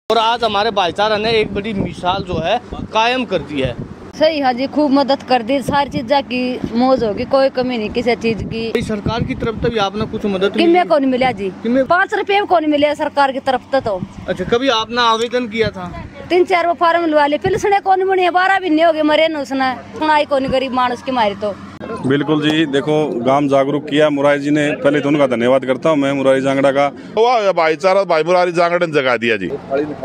और आज हमारे भाईचारा ने एक बड़ी मिसाल जो है कायम कर दी है। सही हाँ जी, खूब मदद कर दी, सारी चीज़ की मौज होगी, कोई कमी नहीं किसी चीज की। सरकार की तरफ से भी आपने कुछ मदद किमे को नहीं मिला जी, 5 रुपये को नहीं मिले सरकार की तरफ से तो। अच्छा, कभी आपने आवेदन किया था? 3-4 वो फार्म लगा लिए, फिर उसने कौन बनी 12 भी नहीं हो गए, मरे न उसने सुनाई को नहीं, गरीब मानस की मारी तो। बिल्कुल जी, देखो गांव जागरूक किया मुरारी जी ने, पहले तो उनका धन्यवाद करता हूँ मैं मुरारी जांगड़ा का। वाह, भाईचारा भाई मुरारी जांगड़ा ने जगा दिया जी।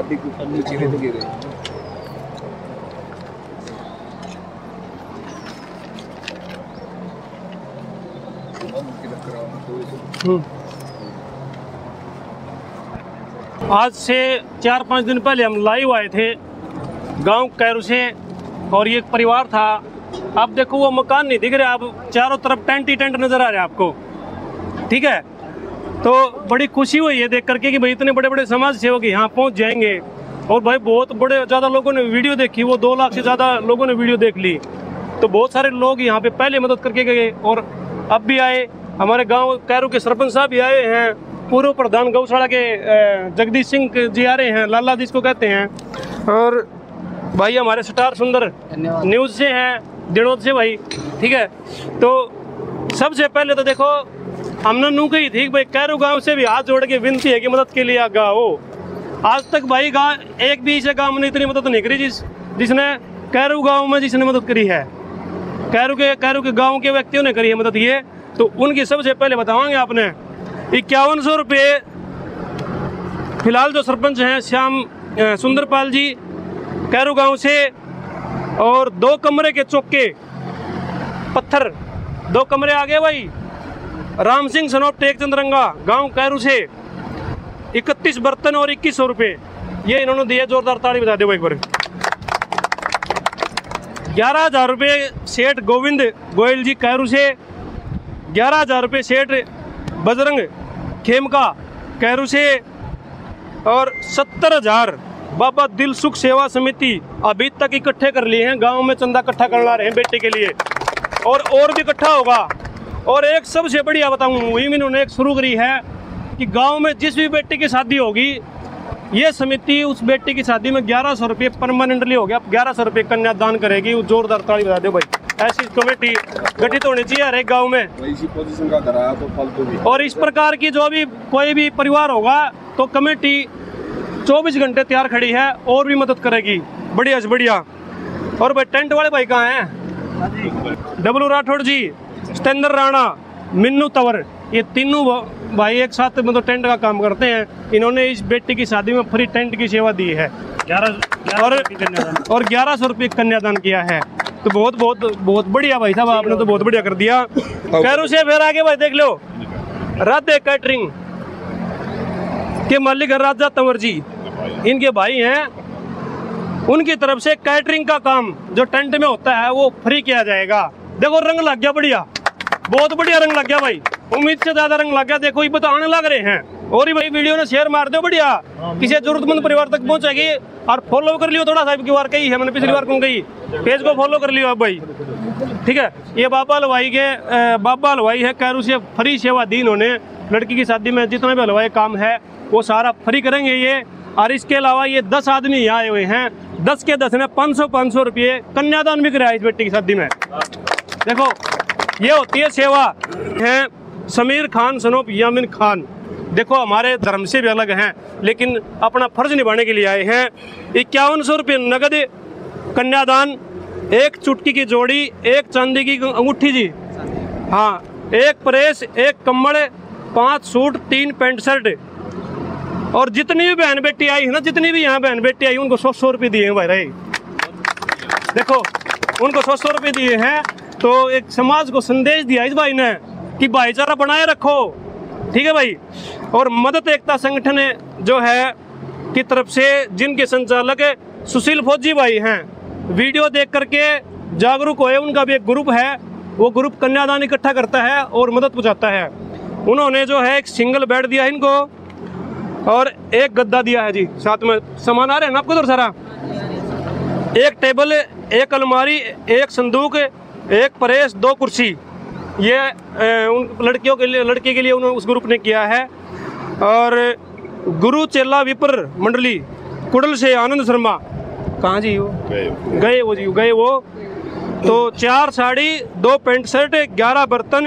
आज से 4-5 दिन पहले हम लाइव आए थे गांव कैरू से, और ये एक परिवार था। आप देखो वो मकान नहीं दिख रहे, आप चारों तरफ टेंट ही टेंट नजर आ रहे हैं आपको, ठीक है। तो बड़ी खुशी हुई है देख करके कि भाई इतने बड़े बड़े समाज सेवक यहाँ पहुँच जाएंगे। और भाई बहुत बड़े ज़्यादा लोगों ने वीडियो देखी, वो 2 लाख से ज़्यादा लोगों ने वीडियो देख ली। तो बहुत सारे लोग यहाँ पे पहले मदद करके गए और अब भी आए। हमारे गाँव कैरू के सरपंच साहब भी आए हैं, पूर्व प्रधान गौशाला के जगदीश सिंह जी आ रहे हैं, लाला जिसको कहते हैं, और भाई हमारे स्टार सुंदर न्यूज़ से हैं, दिनोद से भाई, ठीक है। तो सबसे पहले तो देखो हमने नू कही थी भाई कैरू गांव से भी हाथ जोड़ के विनती है कि मदद के लिए आगा हो। आज तक भाई गाँव एक भी ऐसे गाँव ने इतनी मदद नहीं करी जिसने कैरू गाँव में जिसने मदद करी है। कैरू के गाँव के व्यक्तियों ने करी है मदद ये, तो उनकी सबसे पहले बतावांगे आपने। 5100 रुपये फिलहाल जो सरपंच हैं श्याम सुंदरपाल जी कैरू गांव से, और 2 कमरे के चौके पत्थर 2 कमरे आ गए भाई। राम सिंह सनोप टेक चंद्रंगा गांव कैरू से 31 बर्तन और 2100 रुपये ये इन्होंने दिए। जोरदार ताली बजा दो एक बार। 11,000 रुपये सेठ गोविंद गोयल जी कैरू से, 11,000 रुपये सेठ बजरंग खेमका कैरू से, और 70,000 बाबा दिल सुख सेवा समिति अभी तक इकट्ठे कर लिए हैं। गांव में चंदा इकट्ठा करवा रहे हैं बेटे के लिए, और भी इकट्ठा होगा। और एक सबसे बढ़िया बताऊं, मुहिम इन्होंने एक शुरू करी है कि गांव में जिस भी बेटे की शादी होगी, ये समिति उस बेटे की शादी में 1100 रुपये परमानेंटली हो गया, 1100 रुपये कन्यादान करेगी। वो जोरदार ताली बजा दो भाई। ऐसी कमेटी गठित होनी चाहिए हर एक गाँव में। पोजीशन का धरा तो फालतू भी। और इस प्रकार की जो भी कोई भी परिवार होगा तो कमेटी 24 घंटे तैयार खड़ी है और भी मदद करेगी। बढ़िया से बढ़िया। और भाई टेंट वाले भाई कहाँ हैं? डब्लू राठौड़ जी, सतेंद्र राणा, मिन्नू तंवर, ये तीनों भाई एक साथ मतलब टेंट का काम करते हैं। इन्होंने इस बेटी की शादी में फ्री टेंट की सेवा दी है, 1100 रुपये कन्यादान किया है। तो बहुत बढ़िया भाई साहब, आपने तो बहुत बढ़िया कर दिया। कैरू से फिर आगे भाई देख लो, राधे कैटरिंग के मालिक राजा तंवर जी, इनके भाई हैं। उनकी तरफ से कैटरिंग का काम जो टेंट में होता है वो फ्री किया जाएगा। देखो रंग लग गया, बढ़िया, बहुत बढ़िया रंग लग गया भाई, उम्मीद से ज्यादा रंग लग गया। देखो ये बताने लग रहे हैं। और ही भाई वीडियो ने शेयर मार दो, बढ़िया, किसी जरूरतमंद परिवार तक पहुंचेगी। और फॉलो कर लियो थोड़ा सा, की बार कही है मैंने, पिछली बार कौन कही, पेज को फॉलो कर लियो आप भाई, ठीक है। ये बाबा हलवाई है कैरू से, फ्री सेवा दी इन्होंने। लड़की की शादी में जितना भी हलवाई काम है वो सारा फ्री करेंगे ये। और इसके अलावा ये 10 आदमी यहाँ आए हुए हैं, 10 के 10 ने 500 रुपये कन्यादान भी कराया इस बेटी की शादी में। देखो ये होती है सेवा। है समीर खान सनोप यामिन खान, देखो हमारे धर्म से भी अलग हैं लेकिन अपना फर्ज निभाने के लिए आए हैं। 5100 रुपये नगद कन्यादान, 1 चुटकी की जोड़ी, 1 चांदी की अंगूठी जी, हाँ, 1 प्रेस, 1 कम्बल, 5 सूट, 3 पैंट शर्ट। और जितनी भी बहन बेटी आई है ना, जितनी भी यहाँ बहन बेटी आई, उनको 100 रुपये दिए हैं भाई रही। देखो उनको 100 रुपये दिए हैं। तो एक समाज को संदेश दिया इस भाई ने कि भाईचारा बनाए रखो, ठीक है भाई। और मदद एकता संगठन जो है की तरफ से, जिनके संचालक सुशील फौजी भाई हैं, वीडियो देख करके जागरूक हुए। उनका भी एक ग्रुप है, वो ग्रुप कन्यादान इकट्ठा करता है और मदद पहुँचाता है। उन्होंने जो है एक सिंगल बेड दिया इनको और 1 गद्दा दिया है जी, साथ में सामान आ रहे हैं ना आपको, तो सारा 1 टेबल, 1 अलमारी, 1 संदूक, 1 प्रेस, 2 कुर्सी। ये उन लड़कियों के लिए, लड़के के लिए उन्होंने उस ग्रुप ने किया है। और गुरु चेला विप्र मंडली कुडल से आनंद शर्मा, कहाँ जी वो गए वो जी गए वो। तो 4 साड़ी 2 पैंट शर्ट 11 बर्तन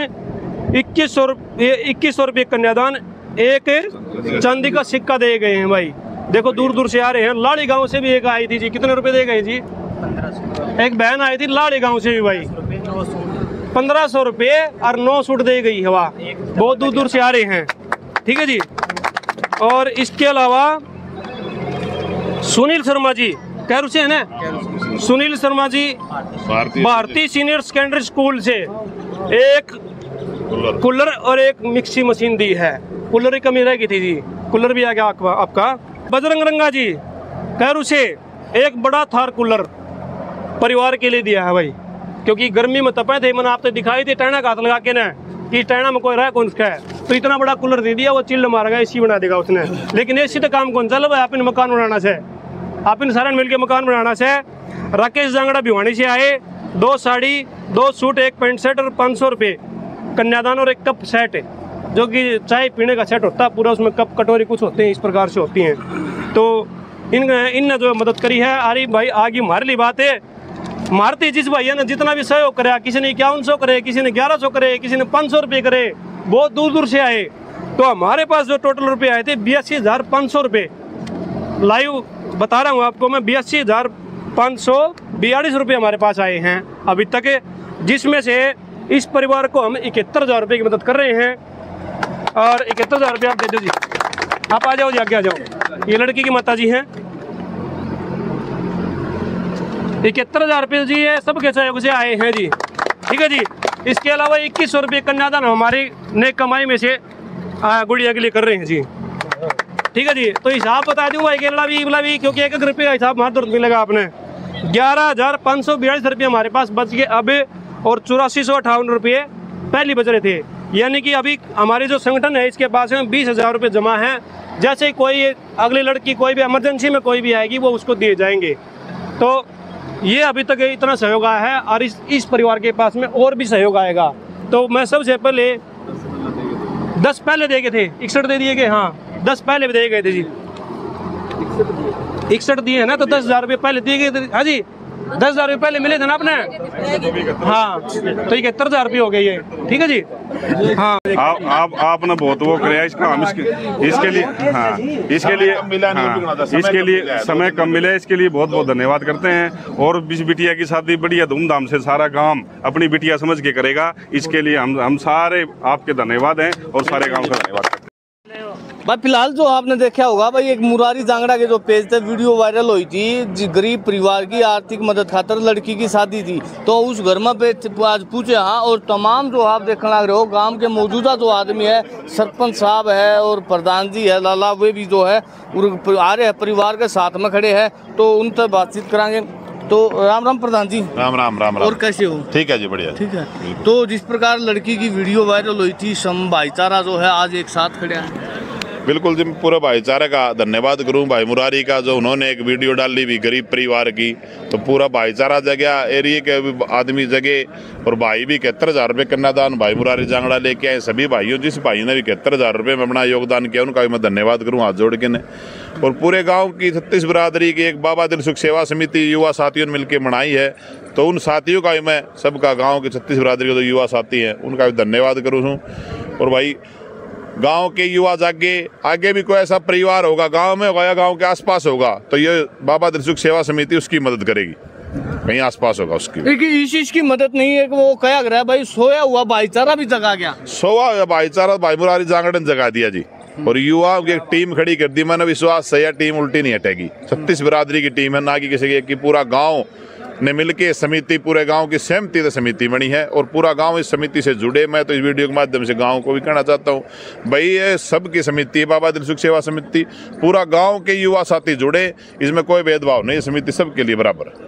2100 रुपये कन्यादान, एक चांदी का सिक्का दे गए हैं भाई। देखो दूर दूर से आ रहे हैं। लाड़ी गांव से भी एक आई थी जी, कितने रुपए दे गए जी? 1500। एक बहन आई थी लाड़ी गांव से भी भाई, 1500 रुपये और 9 सूट दे गई हवा। बहुत दूर दूर से आ रहे हैं, ठीक है जी। और इसके अलावा सुनील शर्मा जी कैरू से है ना, सुनील शर्मा जी भारतीय सीनियर सेकेंडरी स्कूल से एक कूलर और एक मिक्सी मशीन दी है। कूलर की कमी रह गई थी जी, कूलर भी आ गया आपका। बजरंग रंगा जी कैरू से एक बड़ा थार कूलर परिवार के लिए दिया है भाई, क्योंकि गर्मी में तपे थे। मैंने आपको दिखाई थी टैना का हाथ लगा के ना कि टैना में कोई रहा कौन सा है, तो इतना बड़ा कूलर दे दिया। वो चिल्ड मारेगा, एसी बना देगा उसने। लेकिन एसी तो काम कौन चल भाई, आप मकान बनाना से, आप इन सारे मिलकर मकान बनाना से। राकेश जांगड़ा भिवानी से आए, 2 साड़ी 2 सूट 1 पैंट शर्ट और 500 रुपये कन्यादान और 1 कप सेट, जो कि चाय पीने का सेट होता है पूरा, उसमें कप कटोरी कुछ होते हैं इस प्रकार से होती हैं। तो इनने जो मदद करी है। आरिफ भाई आगे हमारे लिए बात है, मारती जिस भैया ने जितना भी सहयोग कराया, किसी ने 5100 करे, किसी ने 1100 करे, किसी ने 500 रुपये करे, बहुत दूर दूर से आए। तो हमारे पास जो टोटल रुपये आए थे 82,500 रुपये। लाइव बता रहा हूँ आपको मैं, 82,542 रुपये हमारे पास आए हैं अभी तक, जिसमें से इस परिवार को हम 71,000 रुपये की मदद कर रहे हैं। और 71,000 रुपये आप दे दो जी, आप आ जाओ जी, आगे आ जाओ। ये लड़की की माता जी हैं, 71,000 रुपये जी ये सबके सहयोग से आए हैं जी, ठीक है जी। इसके अलावा 2100 रुपये कन्यादान हमारी नेक कमाई में से गुड़िया के लिए कर रहे हैं जी, ठीक है जी। तो हिसाब बता दूँ भाई, केरला भी क्योंकि 1 रुपये का हिसाब मात्र मिलेगा आपने। 11,542 रुपये हमारे पास बच गए अब, और 8458 रुपये पहले बच रहे थे। यानी कि अभी हमारे जो संगठन है इसके पास में 20,000 रुपये जमा हैं। जैसे कोई अगली लड़की कोई भी इमरजेंसी में कोई भी आएगी वो उसको दिए जाएंगे। तो ये अभी तक इतना सहयोग आया है, और इस परिवार के पास में और भी सहयोग आएगा। तो मैं सबसे पहले 10 पहले दे गए थे, 61 दे दिए गए, हाँ 10 पहले भी दे गए थे जी, 61 दिए है ना, तो 10,000 रुपये पहले दिए गए थे। हाँ जी, 10,000 रुपये पहले मिले थे ना आपने, हाँ, तो 71,000 रुपये हो गए ये, ठीक है जी। हाँ आपने बहुत वो कराया इसका, हम इसके लिए हाँ इसके लिए समय कम मिला, इसके लिए बहुत बहुत धन्यवाद करते हैं। और इस बिटिया की शादी बढ़िया धूमधाम से सारा गांव अपनी बिटिया समझ के करेगा, इसके लिए हम सारे आपके धन्यवाद हैं और सारे गांव का धन्यवाद करते हैं। भाई फिलहाल जो आपने देखा होगा भाई, एक मुरारी जांगड़ा के जो पेज पे वीडियो वायरल हुई थी, गरीब परिवार की आर्थिक मदद खातर लड़की की शादी थी, तो उस घर में पे आज पूछे हाँ। और तमाम जो आप देखने लग रहे हो गांव के मौजूदा जो आदमी है, सरपंच साहब है और प्रधान जी है लाला, वे भी जो है आ रहे हैं परिवार के साथ में खड़े हैं, तो उनसे बातचीत कराएंगे। तो राम राम प्रधान जी। राम राम राम राम। और कैसे हो? ठीक है जी, बढ़िया। ठीक है। तो जिस प्रकार लड़की की वीडियो वायरल हुई थी, सम भाईचारा जो है आज एक साथ खड़े हैं। बिल्कुल जी, पूरे भाईचारे का धन्यवाद करूं भाई मुरारी का, जो उन्होंने एक वीडियो डाली भी गरीब परिवार की, तो पूरा भाईचारा जगह, एरिया के आदमी जगह। और भाई भी 71,000 रुपये कन्यादान भाई मुरारी जांगड़ा लेके आए। सभी भाइयों, जिस भाई ने भी 71,000 रुपये में अपना योगदान किया, उनका भी मैं धन्यवाद करूँ हाथ जोड़ के ने। और पूरे गाँव की 36 बिरादरी की एक बाबा दिल सुख सेवा समिति युवा साथियों ने मिलकर बनाई है, तो उन साथियों का भी मैं सबका गाँव के 36 बिरादरी के जो युवा साथी हैं उनका भी धन्यवाद करूँ। और भाई गांव के युवा जागे, आगे भी कोई ऐसा परिवार होगा गांव में होगा या गांव के आसपास होगा, तो ये बाबा दिल सुख सेवा समिति उसकी मदद करेगी, कहीं आसपास होगा उसकी। इस चीज की मदद नहीं है कि वो क्या कर रहा है भाई, सोया हुआ भाईचारा भी जगा गया। सोया हुआ भाईचारा भाई मुरारी जांगड़ ने जगा दिया जी, और युवाओं की एक टीम खड़ी कर दी। मैंने विश्वास है यह टीम उल्टी नहीं हटेगी। 36 बिरादरी की टीम है, ना कि किसी की, पूरा गाँव ने मिलके समिति, पूरे गांव की सहमति से समिति बनी है, और पूरा गांव इस समिति से जुड़े। मैं तो इस वीडियो के माध्यम से गांव को भी कहना चाहता हूं भाई, ये सबकी समिति है, बाबा दिल सुख सेवा समिति, पूरा गांव के युवा साथी जुड़े, इसमें कोई भेदभाव नहीं, समिति सबके लिए बराबर है।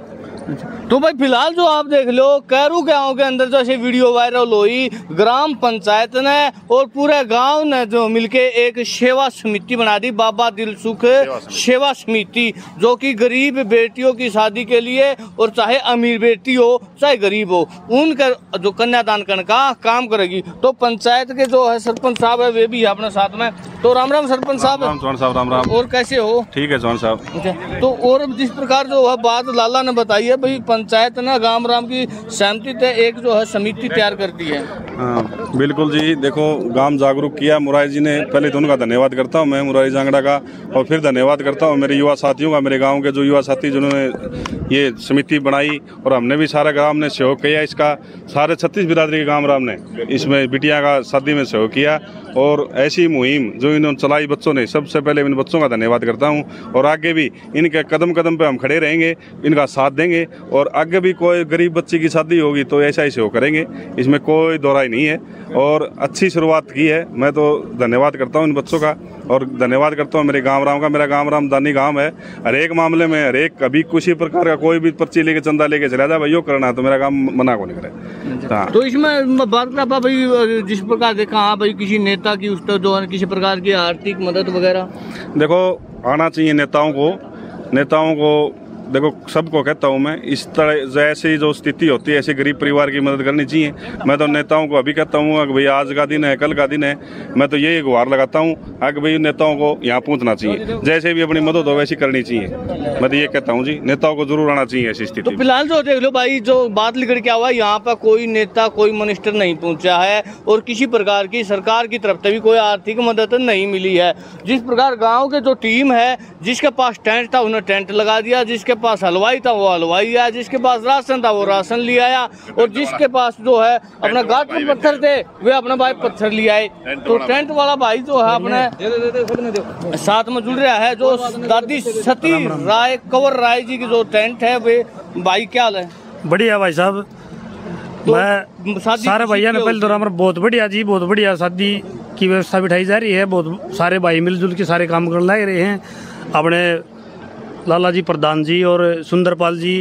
तो भाई फिलहाल जो आप देख लो कैरू गांव के अंदर जो ऐसे वीडियो वायरल हुई, ग्राम पंचायत ने और पूरे गांव ने जो मिलके एक सेवा समिति बना दी, बाबा दिलसुख सेवा समिति, जो कि गरीब बेटियों की शादी के लिए और चाहे अमीर बेटी हो चाहे गरीब हो उनका जो कन्यादान करने का काम करेगी। तो पंचायत के जो है सरपंच साहब है वे भी है अपने साथ में। तो राम राम सरपंच साहब। राम चौहान साहब, राम राम। और कैसे हो? ठीक है चौहान साहब। अच्छा, तो और जिस प्रकार जो है बात लाला ने बताई है भाई, पंचायत ने गांव राम की सहमति से एक जो है समिति तैयार कर दी है। हाँ बिल्कुल जी, देखो गांव जागरूक किया मुरारी जी ने, पहले तो उनका धन्यवाद करता हूँ मैं मुरारी जांगड़ा का, और फिर धन्यवाद करता हूँ मेरे युवा साथियों का, मेरे गांव के जो युवा साथी जिन्होंने ये समिति बनाई, और हमने भी सारा गांव ने सहयोग किया इसका, सारे 36 बिरादरी के गांव राम ने इसमें बिटिया का शादी में सहयोग किया। और ऐसी मुहिम जो इन्होंने चलाई बच्चों ने, सबसे पहले इन बच्चों का धन्यवाद करता हूँ। और आगे भी इनके कदम कदम पे हम खड़े रहेंगे, इनका साथ देंगे, और आगे भी कोई गरीब बच्ची की शादी होगी तो ऐसा ही सहयोग करेंगे, इसमें कोई दोहराई नहीं है। और अच्छी शुरुआत की है, मैं तो धन्यवाद करता हूँ इन बच्चों का, और धन्यवाद करता हूँ मेरे गाँव राम का। मेरा गाँव राम दानी गाँव है, हर एक मामले में, हर एक कभी किसी प्रकार का कोई भी पर्ची लेके चंदा लेके चला जाए भाई यो करना, तो मेरा काम मना को नहीं करे। हाँ। तो इसमें बात करता भाई, जिस प्रकार देखा हाँ भाई किसी नेता की उस जो है किसी प्रकार की आर्थिक मदद वगैरह, देखो आना चाहिए नेताओं को देखो सबको कहता हूँ मैं, इस तरह जैसी जो स्थिति होती है ऐसे गरीब परिवार की मदद करनी चाहिए। मैं तो नेताओं को अभी कहता हूँ कि भाई आज का दिन है, कल का दिन है, मैं तो यही गुहार लगाता हूँ कि भाई नेताओं को यहाँ पहुँचना चाहिए, जैसे भी अपनी मदद हो वैसी करनी चाहिए। मैं तो ये कहता हूँ जी, नेताओं को जरूर आना चाहिए ऐसी स्थिति। तो फिलहाल जो देख लो भाई, जो बात लिखड़ के हुआ यहाँ पर कोई नेता कोई मिनिस्टर नहीं पहुँचा है, और किसी प्रकार की सरकार की तरफ से भी कोई आर्थिक मदद नहीं मिली है। जिस प्रकार गाँव के जो टीम है, जिसके पास टेंट था उन्हें टेंट लगा दिया, जिसके पास हलवाई था वो हलवाई आया, जिसके पास राशन था वो राशन ले आया, और जिसके पास जो है अपना गाटर पत्थर थे वे अपना भाई पत्थर ले आए। तो टेंट वाला भाई जो है अपने साथ में जुड़ रहा है, जो दादी सती राय कंवर राय जी की जो टेंट है वे भाई, क्या हाल है? बढ़िया भाई साहब। तो मैं सारे भैया ने पहले तो हमारा बहुत बढ़िया जी, बहुत बढ़िया शादी की व्यवस्था बिठाई जा रही है, बहुत सारे भाई मिलजुल के सारे काम करने लग रहे हैं। अपने लाला जी प्रधान जी और सुंदरपाल जी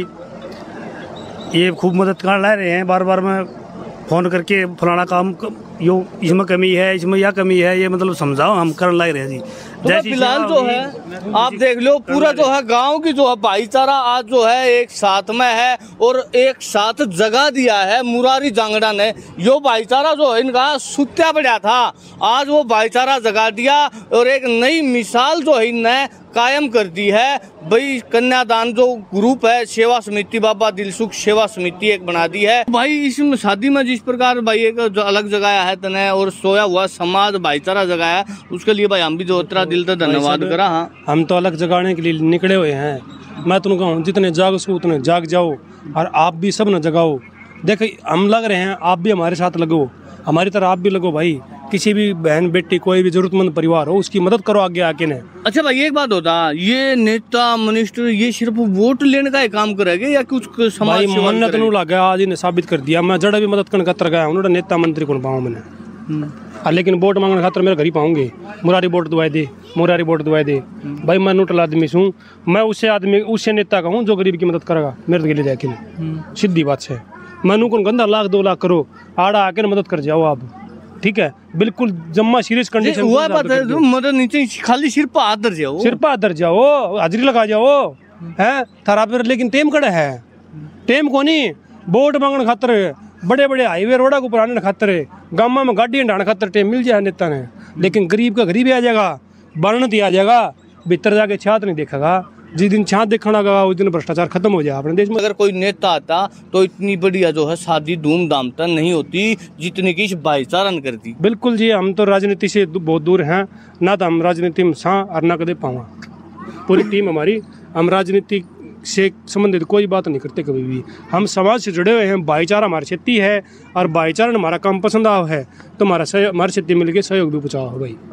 ये खूब मदद कर ला रहे हैं, बार बार मैं फ़ोन करके फलाना काम यो इसमें कमी है, इसमें यह कमी है, ये मतलब समझाओ, हम कर लग रहे हैं जी। तो फिलहाल जो है आप देख लो पूरा जो है गांव की जो है भाईचारा आज जो है एक साथ में है, और एक साथ जगह दिया है मुरारी जांगड़ा ने। यो भाईचारा जो है इनका सुत्या पड़ा था, आज वो भाईचारा जगा दिया, और एक नई मिसाल जो है इनने कायम कर दी है। भाई कन्यादान जो ग्रुप है सेवा समिति, बाबा दिलसुख सेवा समिति एक बना दी है भाई। इस शादी में जिस प्रकार भाई एक जो अलग जगाया है तने, और सोया हुआ समाज भाईचारा जगाया, उसके लिए भाई हम भी जो इतना दिल से धन्यवाद करा। हाँ, हम तो अलग जगाने के लिए निकले हुए हैं। मैं तुमको कहूँ जितने जाग सको उतने जाग जाओ, और आप भी सब न जगाओ। देखो हम लग रहे हैं, आप भी हमारे साथ लगो, हमारी तरह आप भी लगो भाई। किसी भी बहन बेटी कोई भी जरूरतमंद परिवार हो उसकी मदद करो आगे आके ने। अच्छा भाई एक बात होता, ये नेता मिनिस्टर ये सिर्फ वोट लेने का ही काम करेंगे या कुछ समाज भाई मन्नत नू लगा, आज इन्हें साबित कर दिया। मैं जड़ा भी मदद करने खातर गया उन्होंने नेता मंत्री को पाऊँ मैंने, लेकिन वोट मांगने खातर मेरे घर ही पाऊंगे। मुरारी वोट दुआई दे, मुरारी वोट दुआई दे। भाई मैं न्यूट्रल आदमी हूँ, मैं उससे नेता का हूँ जो गरीब की मदद करेगा मेरे लिए जाके। सीधी बात है, मैं नू कौन गंदा 1 2 लाख करो आड़ा आके मदद कर जाओ आप, ठीक है? बिल्कुल जम्मा सीरियस कंडीशन हुआ बात है, मदद नीचे खाली सिर पर हाथ धर जाओ, सिर पर हाथ धर जाओ, हाजिरी लगा जाओ है थारा पर। लेकिन टेम कड़ा है, टेम को नहीं वोट मांगने खातर, बड़े बड़े हाईवे रोडा को पुराने खातर, गाँव में गाड़ी हटाने खातर टेम मिल जाए नेता ने। लेकिन गरीब का गरीब आ जाएगा, वर्णत आ जाएगा, भीतर जाके छात नहीं देखेगा। जिस दिन छात देखना होगा उस दिन भ्रष्टाचार खत्म हो जाए अपने देश में। अगर कोई नेता आता तो इतनी बढ़िया जो है शादी धूमधाम तक नहीं होती जितनी की इस भाईचारा ने करती। बिल्कुल जी, हम तो राजनीति से बहुत दूर हैं, ना तो हम राजनीति में सा और ना कदे पाऊँ। पूरी टीम हमारी, हम राजनीति से संबंधित कोई बात नहीं करते कभी भी। हम समाज से जुड़े हुए हैं, भाईचारा हमारी क्षति है, और भाईचारा ने हमारा काम पसंद आया है तो हमारी क्षति मिलकर सहयोग भी पहुँचाओ हो भाई।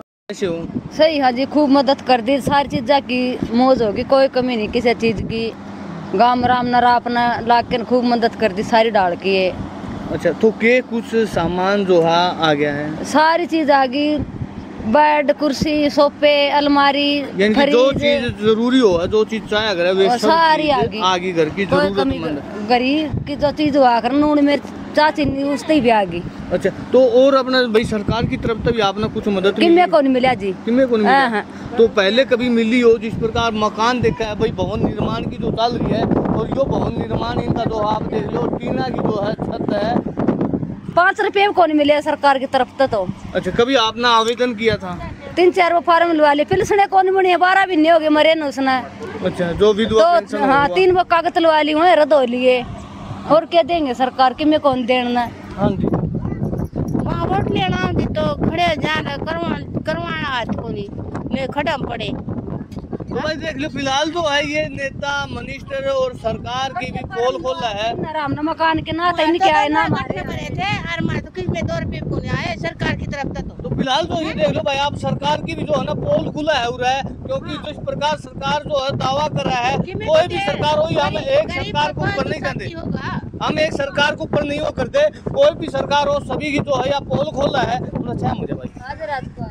सही हाँ जी, खूब मदद कर दी, सारी चीज़ा की मौज होगी, कोई कमी नहीं किसी चीज़ की। गाँव राम नरा अपना लाके खूब मदद कर दी सारी डाल की है। अच्छा, तो के कुछ सामान जो है आ गया है, सारी चीज़ आ गई, बेड, कुर्सी, सोफे, अलमारी, यानी कि जो चीज जरूरी हो, जो चीज चाहे अगर वे सब सारी चीजें आगे घर की कोई कमी जरूरतमंद। गरीब की जो चीज हुआ कर नून मिर्च चा चीनी उससे भी आ गई। अच्छा, तो और अपना भाई सरकार की तरफ से भी आपने कुछ मदद किमे को नहीं मिला जी, किमे को नहीं मिला? हाँ। तो पहले कभी मिली हो जिस प्रकार मकान देखा है भाई, भवन निर्माण की जो चल रही है, और यो भवन निर्माण इनका जो आप देख लो टीना की जो है छत है, 5 रुपये को नहीं मिले सरकार की तरफ से। तो अच्छा, कभी आपने आवेदन किया था? 3-4 वो फार्म लगा लिए, पेंशन को नहीं बनी, 12 भी नहीं हो गए, मरे न उसने। अच्छा, जो विधवा पेंशन तो हाँ होगा। 3 वो कागज लगा ली, वहाँ रद्द हो लिए, और क्या देंगे सरकार की में कौन देना। हाँ जी, वहाँ वोट लेना भी तो खड़े जाना करवाना हाथ को नहीं खड़ा पड़े। तो भाई देख लो फिलहाल जो है ये नेता मिनिस्टर और सरकार की भी पोल खोला है। राम न मकान के ना तैन क्या है ना थे और मैं तो किस में 2 रुपये को नहीं आए सरकार की तरफ से। तो फिलहाल तो ये देख लो भाई, आप सरकार की भी जो है ना पोल खुला है उरा है, क्योंकि जिस प्रकार सरकार जो है दावा कर रहा है, कोई भी सरकार हो, हम एक सरकार को ऊपर नहीं करते, हम एक सरकार को ऊपर नहीं वो करते, कोई भी सरकार हो, सभी की जो है या पोल खोला है। अच्छा है मुझे भाई,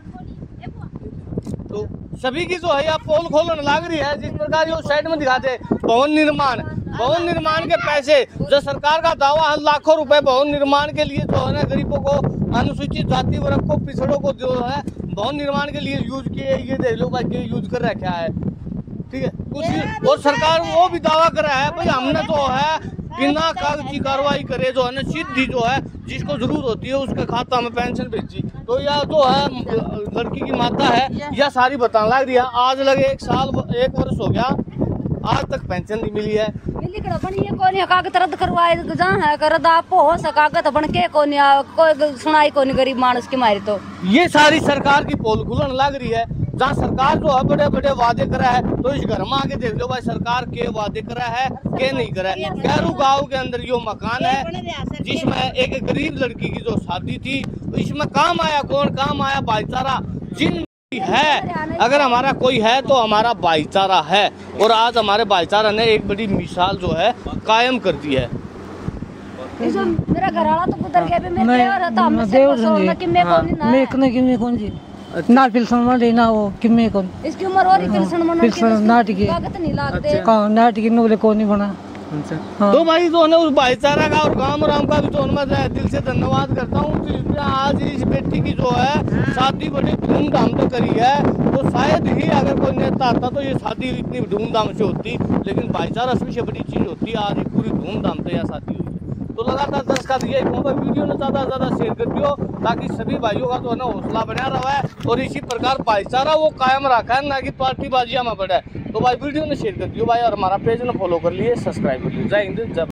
तो सभी की जो है या पोल खोलने लग रही है, जिस प्रकार ये साइड में दिखाते भवन निर्माण के पैसे जो सरकार का दावा है, लाखों रुपए भवन निर्माण के लिए जो है ना गरीबों को, अनुसूचित जाति वर्ग को, पिछड़ों को जो है भवन निर्माण के लिए यूज किए, ये देख लो भाई यूज कर रखा है। ठीक है, कुछ और सरकार वो भी दावा कर रहा है भाई हमने जो है बिना कागजी कार्रवाई करे जो है ना सीधी जो है जिसको जरूरत होती है उसके खाता में पेंशन भेजी। तो यह जो है लड़की की माता है यह सारी बताने लग रही है, आज लगे 1 वर्ष हो गया, आज तक पेंशन नहीं मिली है। मिली कड़ा बनी है कोनी कागज रद्द करवाए जहां है कर रद्द आप हो सकागत बन के कोनी कोई सुनाई कोनी गरीब मानुस की मारी। तो ये सारी सरकार की पोल खुलन लग रही है, जहाँ सरकार जो है बड़े बड़े वादे करा है, तो इस घर में आके देख लो भाई सरकार के वादे करा है के नहीं करा है। कैरू गांव के अंदर यो मकान है जिसमें एक गरीब लड़की की जो शादी थी, तो इसमें काम आया कौन? काम आया भाईचारा। जिन है अगर हमारा कोई है तो हमारा भाईचारा है, और आज हमारे भाईचारा ने एक बड़ी मिसाल जो है कायम कर दी है। मेरा घर वाला तो गुजर गया, मैं और था हमने से सोना कि मैं कौन ना मैं कौन जी ना पिलसन वाले ना वो किम्मे कौन इसकी उम्र और ही पिलसन नाटकी कागज नहीं लागते कहाँ नाटकी नोले कौन नहीं बना। तो भाई जो है उस भाईचारा का और गांव राम का भी तो मैं दिल से धन्यवाद करता हूँ। आज इस बेटी की जो है शादी बड़ी धूमधाम से करी है, तो शायद ही अगर कोई नेता आता तो ये शादी इतनी धूमधाम से होती, लेकिन भाईचारा सबसे बड़ी चीज होती है। आज पूरी धूमधाम से यह शादी हुई है। तो लगातार दर्शक का ये वीडियो ने ज़्यादा से ज़्यादा शेयर कर दियो, ताकि सभी भाइयों का जो है ना हौसला बना रहा है, और इसी प्रकार भाईचारा वो कायम रखा है, ना कि पार्टीबाजियां में बढ़े। तो भाई वीडियो ने शेयर कर दियो भाई, और हमारा पेज ने फॉलो कर लिए, सब्सक्राइब कर लिए। जय हिंद, जय